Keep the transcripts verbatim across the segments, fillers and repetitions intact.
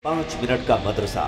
पाँच मिनट का मदरसा,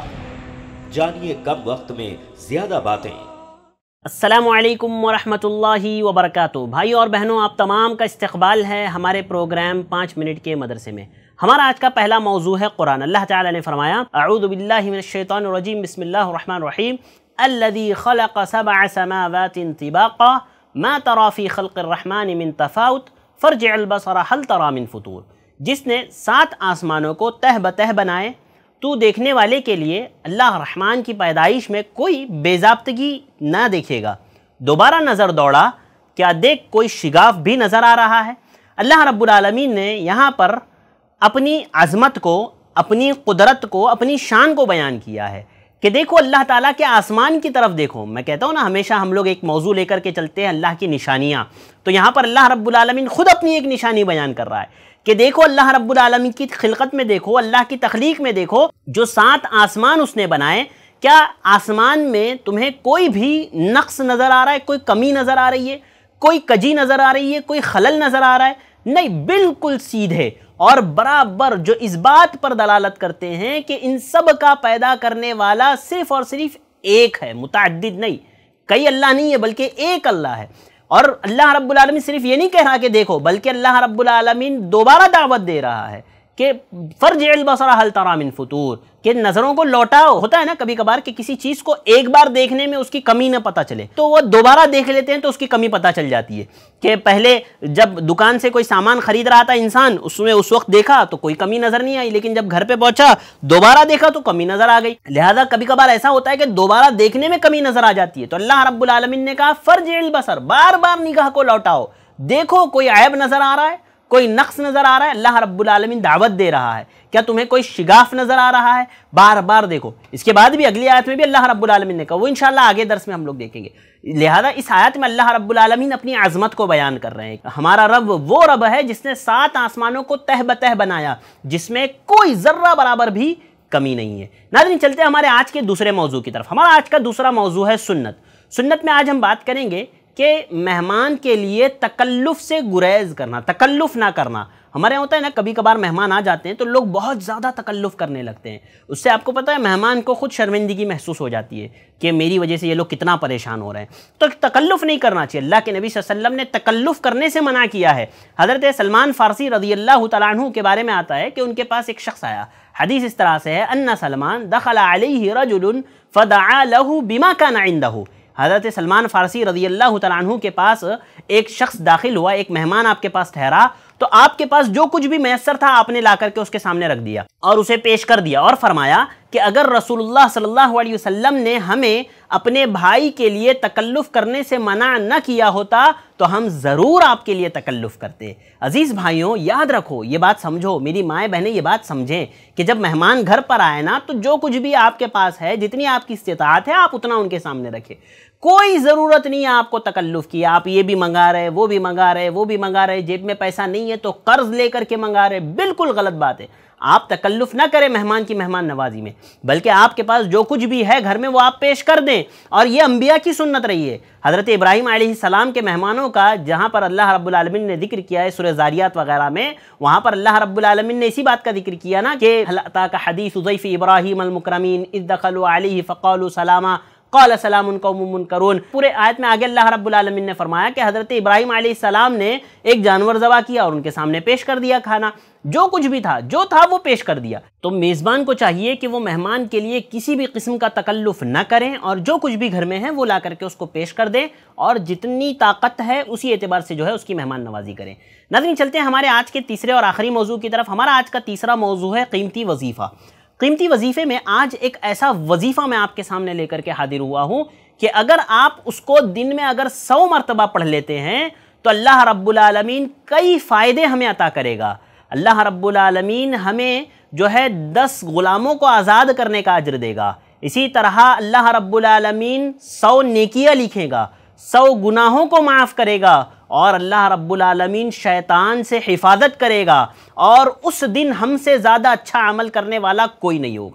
जानिए कम वक्त में ज्यादा बातें। अस्सलामु अलैकुम वरहमतुल्लाहि वबरकातुहू। भाई और बहनों, आप तमाम का इस्तकबाल है हमारे प्रोग्राम पाँच मिनट के मदरसे में। हमारा आज का पहला मौजू है कुरान। अल्लाह ताला ने फरमाया, अऊज़ु बिल्लाहि मिनश शैतानिर रजीम, बिस्मिल्लाहिर रहमानिर रहीम, अल्लज़ी खलक़ सबअ समावातिन तिबाक़ा मा तरा फ़ी ख़ल्क़िर रहमानि मिन तफ़ावुत फ़रजिअल बसर हल तरा मिन फ़ुतूर। जिसने सात आसमानों को तह बतह बनाए, तू देखने वाले के लिए अल्लाह रहमान की पैदाइश में कोई बेज़ाब्तगी ना देखेगा। दोबारा नज़र दौड़ा, क्या देख कोई शिगाफ भी नज़र आ रहा है। अल्लाह रब्बुल आलमीन ने यहाँ पर अपनी अज़मत को, अपनी कुदरत को, अपनी शान को बयान किया है कि देखो अल्लाह ताला के आसमान की तरफ देखो। मैं कहता हूँ ना, हमेशा हम लोग एक मौजू लेकर के चलते हैं, अल्लाह की निशानियाँ। तो यहाँ पर अल्लाह रब्बुल आलमीन खुद अपनी एक निशानी बयान कर रहा है कि देखो अल्लाह रब्बुल आलमीन की खिलकत में देखो, अल्लाह की तख्लीक में देखो, जो सात आसमान उसने बनाए, क्या आसमान में तुम्हें कोई भी नक्स नज़र आ रहा है, कोई कमी नज़र आ रही है, कोई कजी नज़र आ रही है, कोई खलल नज़र आ रहा है? नहीं, बिल्कुल सीधे और बराबर, जो इस बात पर दलालत करते हैं कि इन सब का पैदा करने वाला सिर्फ और सिर्फ एक है, मुतअद्दिद नहीं, कई अल्लाह नहीं है बल्कि एक अल्लाह है। और अल्लाह रब्बुल आलमीन सिर्फ ये नहीं कह रहा कि देखो, बल्कि अल्लाह रब्बुल आलमीन दोबारा दावत दे रहा है कि फर्जिअल बसर हल तरा मिन फुतूर, कि नज़रों को लौटाओ। होता है ना कभी कभार कि किसी चीज़ को एक बार देखने में उसकी कमी न पता चले, तो वो दोबारा देख लेते हैं तो उसकी कमी पता चल जाती है। कि पहले जब दुकान से कोई सामान खरीद रहा था इंसान, उसमें उस वक्त देखा तो कोई कमी नज़र नहीं आई, लेकिन जब घर पे पहुंचा दोबारा देखा तो कमी नज़र आ गई। लिहाजा कभी कभार ऐसा होता है कि दोबारा देखने में कमी नज़र आ जाती है। तो अल्लाह रब्बुल आलमीन ने कहा फर्जिअल बसर, बार बार निगाह को लौटाओ, देखो कोई ऐब नज़र आ रहा है, कोई नक्स नज़र आ रहा है। अल्लाह रब्बुल आलमीन दावत दे रहा है, क्या तुम्हें कोई शिगाफ नज़र आ रहा है? बार बार देखो। इसके बाद भी अगली आयत में भी अल्लाह रब्बुल आलमीन ने कहा, वो इंशाअल्लाह आगे दर्स में हम लोग देखेंगे। लिहाजा इस आयत में अल्लाह रब्बुल आलमीन अपनी अज़मत को बयान कर रहे हैं। हमारा रब वो रब है जिसने सात आसमानों को तह बतह बनाया, जिसमें कोई ज़र्रा बराबर भी कमी नहीं है। नाज़रीन, चलते हैं हमारे आज के दूसरे मौजू की तरफ। हमारा आज का दूसरा मौजू है सुन्नत। सुन्नत में आज हम बात करेंगे कि मेहमान के लिए तकल्लुफ़ से गुरेज करना, तकल्लुफ़ ना करना। हमारे यहाँ होता है ना, कभी कभार मेहमान आ जाते हैं तो लोग बहुत ज़्यादा तकल्लुफ़ करने लगते हैं। उससे आपको पता है मेहमान को खुद शर्मिंदगी महसूस हो जाती है कि मेरी वजह से ये लोग कितना परेशान हो रहे हैं। तो तकल्लुफ़ नहीं करना चाहिए। अल्लाह के नबी सल्लल्लाहु अलैहि वसल्लम ने तकल्लुफ़ करने से मना किया है। हज़रत सलमान फ़ारसी रज़ियल्लाहु तआला अन्हु के बारे में आता है कि उनके पास एक शख्स आया। हदीस इस तरह से है, अन्ना सलमान दखला अलैहि रजुलुन फदआ लहु बिमा काना इंदहु। हज़रत सलमान फ़ारसी रज़ियल्लाहु तआला अन्हु के पास एक शख्स दाखिल हुआ, एक मेहमान आपके पास ठहरा, तो आपके पास जो कुछ भी मैसर था आपने ला करके उसके सामने रख दिया और उसे पेश कर दिया और फरमाया कि अगर रसूलुल्लाह सल्लल्लाहु अलैहि वसल्लम ने हमें अपने भाई के लिए तकल्लुफ़ करने से मना न किया होता तो हम ज़रूर आपके लिए तकल्लुफ़ करते। अज़ीज़ भाइयों, याद रखो, ये बात समझो, मेरी माएँ बहनें ये बात समझें कि जब मेहमान घर पर आए ना, तो जो कुछ भी आपके पास है, जितनी आपकी इस्तिताअत है, आप उतना उनके सामने रखें। कोई ज़रूरत नहीं है आपको तकल्लुफ़ की। आप ये भी मंगा रहे, वो भी मंगा रहे, वो भी मंगा रहे, जेब में पैसा नहीं है तो कर्ज़ लेकर के मंगा रहे, बिल्कुल गलत बात है। आप तकल्लुफ़ ना करें मेहमान की मेहमान नवाजी में, बल्कि आपके पास जो कुछ भी है घर में वो आप पेश कर दें। और ये अंबिया की सुन्नत रही है। हज़रत इब्राहीम अलैहिस्सलाम के मेहमानों का जहाँ पर अल्लाह रब्बुल आलमीन ने जिक्र किया है सूरह ज़ारियात वगैरह में, वहाँ पर अल्लाह रब्बुल आलमीन ने इसी बात का जिक्र किया ना कि हल अताका हदीसु ज़ैफ़ि इब्राहीम अल मुकरमीन इज़ दख़लू अलैहि फ़क़ालू सलामा क़ाल सलामुन क़ौमुन मुनकरून। पूरे आयत में आगे अल्लाह रब्बुल आलमीन ने फरमाया कि हज़रत इब्राहीम अलैहिस्सलाम ने एक जानवर ज़बह किया और उनके सामने पेश कर दिया खाना, जो कुछ भी था, जो था वो पेश कर दिया। तो मेज़बान को चाहिए कि वो मेहमान के लिए किसी भी किस्म का तकल्लुफ़ न करें और जो कुछ भी घर में है वो ला करके उसको पेश कर दें और जितनी ताकत है उसी एतबार से जो है उसकी मेहमान नवाजी करें। नाज़रीन, चलते हैं हमारे आज के तीसरे और आखिरी मौजू की तरफ। हमारा आज का तीसरा मौजू है कीमती वजीफ़ा। कीमती वजीफ़े में आज एक ऐसा वजीफ़ा मैं आपके सामने लेकर के हाजिर हुआ हूँ कि अगर आप उसको दिन में अगर सौ मरतबा पढ़ लेते हैं तो अल्लाह रब्बुल आलमीन कई फ़ायदे हमें अता करेगा। अल्लाह रब्बुल आलमीन हमें जो है दस ग़ुलामों को आज़ाद करने का अज्र देगा। इसी तरह अल्लाह रब्बुल आलमीन सौ नेकियाँ लिखेगा, सौ गुनाहों को माफ़ करेगा और अल्लाह रब्बुल आलमीन शैतान से हिफाजत करेगा और उस दिन हमसे ज़्यादा अच्छा अमल करने वाला कोई नहीं होगा।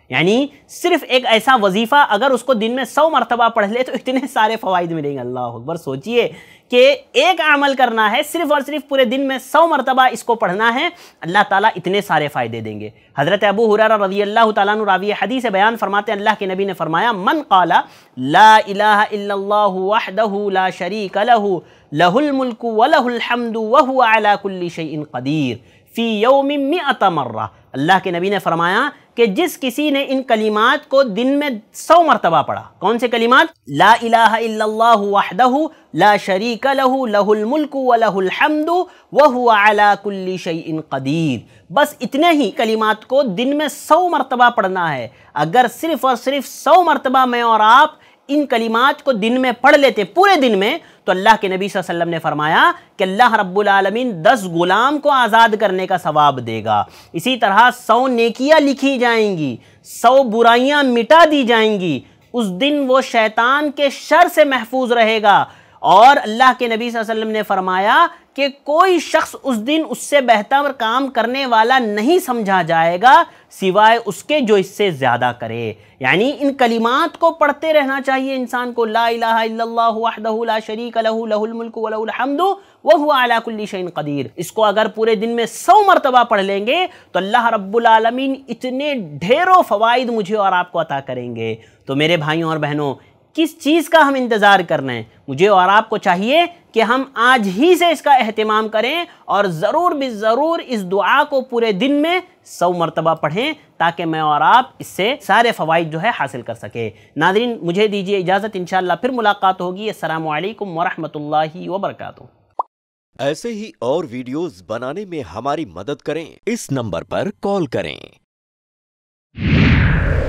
یعنی صرف ایک ایسا وظیفہ اگر اس کو دن میں سو مرتبہ پڑھ لے تو اتنے سارے فوائد ملیں گے. اللہ اکبر. سوچئے کہ ایک عمل کرنا ہے، صرف اور صرف پورے دن میں سو مرتبہ اس کو پڑھنا ہے، اللہ تعالیٰ اتنے سارے فائدے دیں گے. حضرت ابو ہریرہ رضی اللہ تعالیٰ عنہ راوی حدیث بیان فرماتے ہیں اللہ کے نبی نے فرمایا من قال لا الہ الا اللہ وحدہ لا شریک لہ لہ الملک ولہ الحمد وہو علی کل شیء قدیر فی یوم مئۃ مرہ. اللہ کے نبی نے فرمایا کہ جس کسی نے ان کلمات کو دن میں سو مرتبہ پڑھا. کون سے کلمات؟ لا الہ الا اللہ وحدہ لا شریک لہ لہ الملک ولہ الحمد وہو علی کل شیء قدیر. بس اتنے ہی کلمات کو دن میں سو مرتبہ پڑھنا ہے. اگر صرف اور صرف سو مرتبہ میں اور آپ ان کلمات کو دن میں پڑھ لیتے پورے دن میں تو اللہ کے نبی صلی اللہ علیہ وسلم نے فرمایا کہ اللہ رب العالمین دس غلام کو آزاد کرنے کا ثواب دے گا. اسی طرح سو نیکیاں لکھی جائیں گی، سو برائیاں مٹا دی جائیں گی. اس دن وہ شیطان کے شر سے محفوظ رہے گا. اور اللہ کے نبی صلی اللہ علیہ وسلم نے فرمایا کہ کوئی شخص اس دن اس سے بہتر کام کرنے والا نہیں سمجھا جائے گا سوائے اس کے جو اس سے زیادہ کرے. یعنی ان کلمات کو پڑھتے رہنا چاہیے انسان کو. لا الہ الا اللہ وحدہ لا شریک لہ لہ الملک ولہ الحمد وہو علی کل شیء قدیر. اس کو اگر پورے دن میں سو مرتبہ پڑھ لیں گے تو اللہ رب العالمین اتنے ڈھیروں فوائد مجھے اور آپ کو عطا کریں گے. تو میرے بھائیوں اور بہنوں، کس چیز کا ہم انتظار کرنا ہے؟ مجھے اور آپ کو چاہیے کہ ہم آج ہی سے اس کا اہتمام کریں اور ضرور بھی ضرور اس دعا کو پورے دن میں سو مرتبہ پڑھیں تاکہ میں اور آپ اس سے سارے فوائد جو ہے حاصل کر سکیں. ناظرین مجھے دیجیے اجازت، انشاءاللہ پھر ملاقات ہوگی. السلام علیکم ورحمۃ اللہ وبرکاتہ. ایسے ہی اور ویڈیوز بنانے میں ہماری مدد کریں، اس نمبر پر کال کریں.